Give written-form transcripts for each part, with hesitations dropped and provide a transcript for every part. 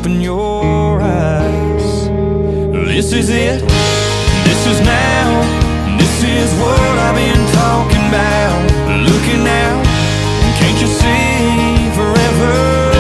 open your eyes. This is it, this is now, this is what I've been talking about. Looking out, can't you see forever?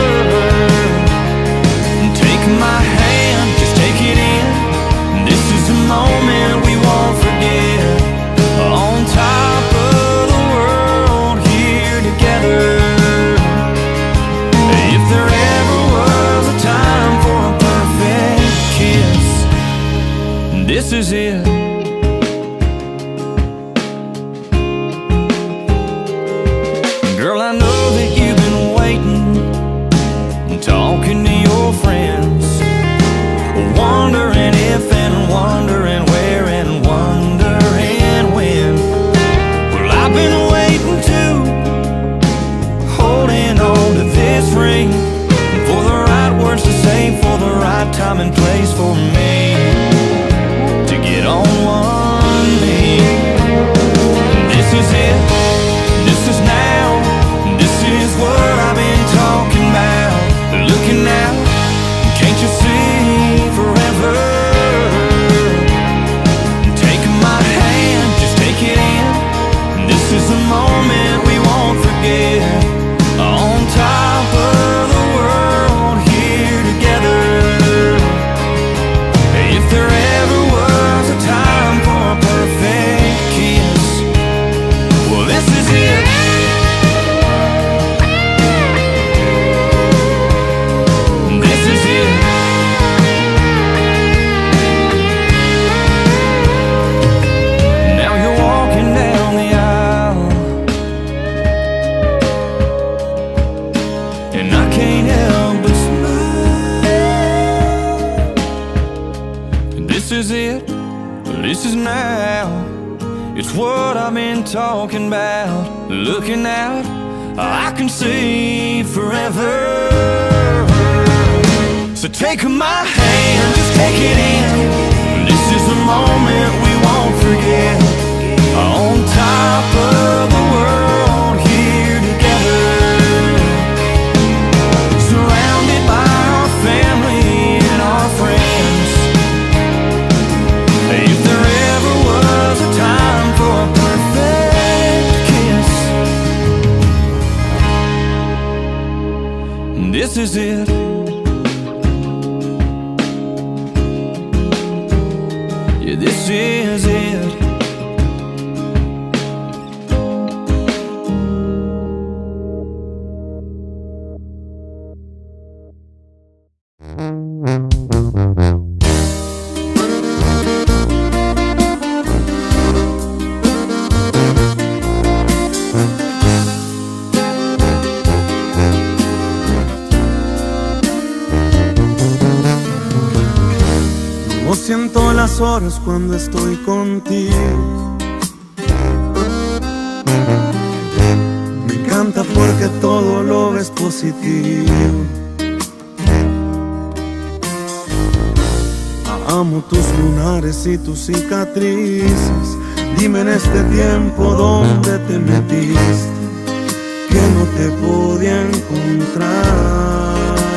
Take my hand, just take it in. This is a moment we won't forget. On top of the world, here together. If there ever was a time for a perfect kiss, this is it. Girl, I know that you've been waiting, talking to your friends, wondering if and wondering where and wondering when. Well, I've been waiting too, holding on to this ring, for the right words to say, for the right time and place for me to get on one knee. This is it, this is now, this is what I've been talking about. Looking out, can't you see forever? Take my hand, just take it in. This is a moment we won't forget. On top of the world, here together. If there ever was a time for a perfect kiss, well, this is it. This is it. Now you're walking down the aisle, and I can't help but smile. This is it, this is now, it's what I've been talking about. Looking out, I can see forever. So take my hand, just take it in. This is a moment we won't forget. On top of the world, here together. Surrounded by our family and our friends. If there ever was a time for a perfect kiss, this is it. Yeah, this is it. No siento las horas cuando estoy contigo. Me encanta porque todo lo ves positivo. Amo tus lunares y tus cicatrices. Dime en este tiempo dónde te metiste, que no te podía encontrar.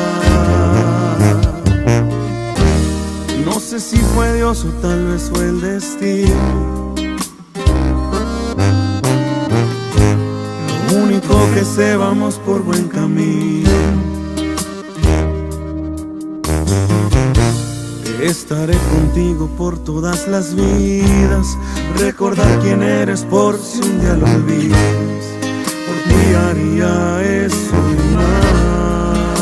No sé si fue Dios o tal vez fue el destino. Lo único que sé, vamos por buen camino. Estaré contigo por todas las vidas. Recordar quién eres por si un día lo olvidas. Por ti haría eso y más.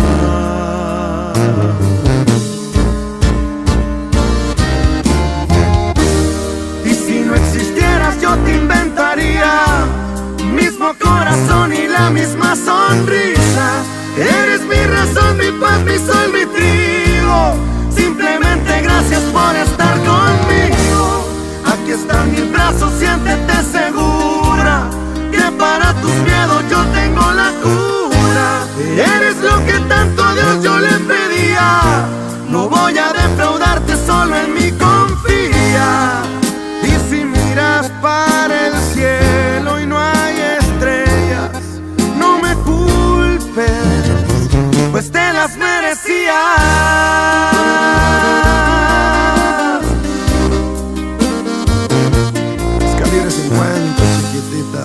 Y si no existieras yo te inventaría mismo corazón y la misma sonrisa. Eres mi razón, mi paz, mi sol, mi trigo. Simplemente gracias por estar conmigo. Aquí están mis brazos, siéntete segura, que para tus miedos yo tengo la cura. Eres lo que tanto a Dios yo le pedía. No voy a defraudarte, solo en mí confía. Y si miras para el cielo y no hay estrellas, no me culpes, pues te las mereces. Es calibre 50, chiquitita.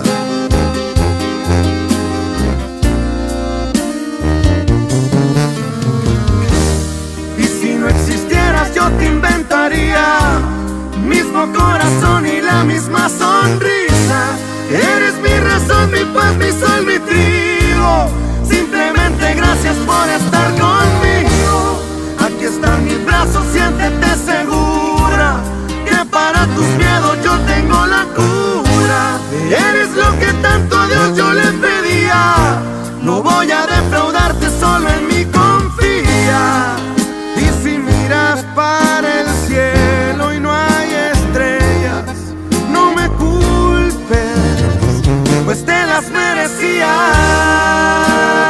Y si no existieras yo te inventaría mismo corazón y la misma sonrisa. Eres mi razón, mi paz, mi sol, mi trigo. Simplemente gracias por estar conmigo. Aquí están mis brazos, siéntete segura que para tus miedos yo tengo la cura. Eres lo que tanto a Dios yo le pedía. No voy a defraudarte, solo en mí confía. Y si miras para el cielo y no hay estrellas, no me culpes, pues te las merecías.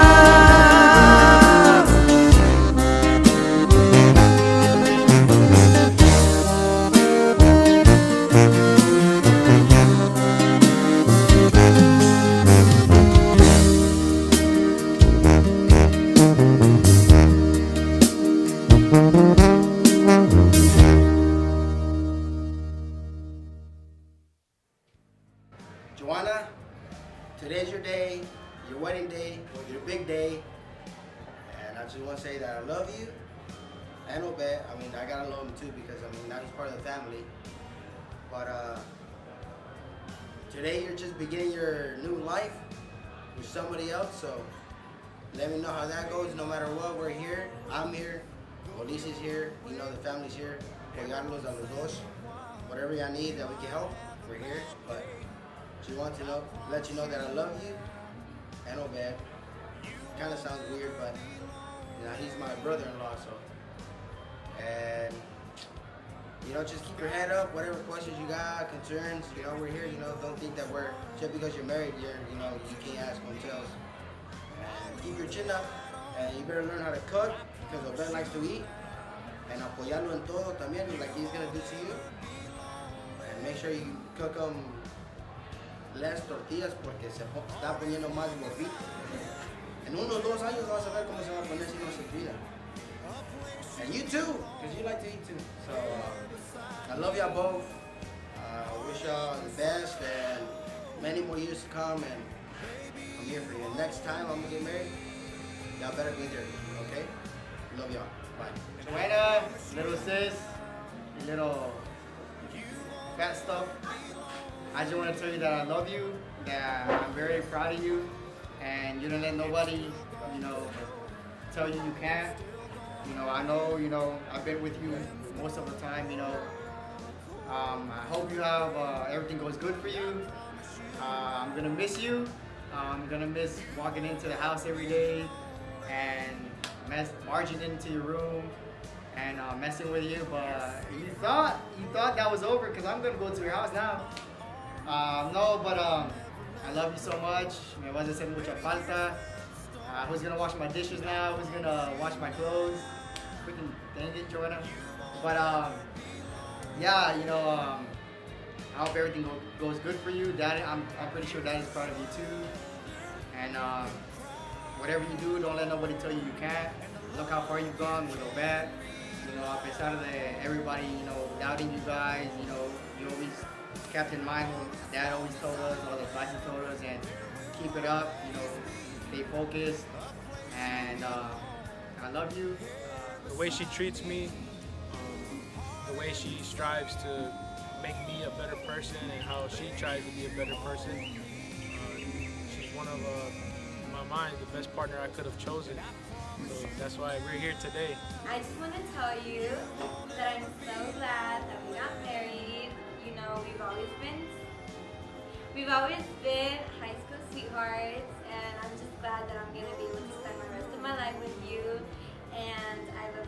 Joana, today's your day, your wedding day, or your big day, and I just want to say that I love you, and Obed. I mean, I gotta love him too because now he's part of the family. But today you're just beginning your new life with somebody else, so let me know how that goes. No matter what, we're here. I'm here. Police's here. You know, the family's here. Apoyarlos a los dos. Whatever y'all need that we can help, we're here. But just want to let you know that I love you and Obed. Kind of sounds weird, but he's my brother-in-law, so. And just keep your head up. Whatever questions you got, concerns, we're here. Don't think that we're just because you're married, you can't ask hotels. And keep your chin up, and you better learn how to cook because Obed likes to eat. And apoyarlo en todo también, like he's gonna do to you. And make sure you cook them less tortillas porque se está poniendo más gordito. En unos 2 años vas a ver cómo se va a poner si no se cuida. And you too, because you like to eat too. So I love y'all both. I wish y'all the best and many more years to come. And I'm here for you. Next time I'm gonna get married, y'all better be there, okay? Love y'all. Bye. Joana, little sis, little fat stuff. I just want to tell you that I love you, that I'm very proud of you, and you don't let nobody, tell you you can't. I know, I've been with you most of the time, I hope you have, everything goes good for you. I'm going to miss you. I'm going to miss walking into the house every day and marching into your room and messing with you, but you thought that was over because I'm going to go to your house now. No, but I love you so much. Me vas a hacer mucha falta. Who's gonna wash my dishes now? Who's gonna wash my clothes? Freaking dang it, Joana. But yeah, I hope everything goes good for you. Dad, I'm pretty sure Dad is proud of you too. And whatever you do, don't let nobody tell you you can't. Look how far you've gone with Obed. A pesar de everybody, doubting you guys, you always kept in mind what Dad always told us, all the advice he told us, and keep it up, stay focused, and I love you. The way she treats me, the way she strives to make me a better person and how she tries to be a better person. She's one of, in my mind, the best partner I could have chosen. So that's why we're here today. I just want to tell you that I'm so glad that we got married. We've always been high school sweethearts, and I'm just glad that I'm going to be able to spend the rest of my life with you, and I love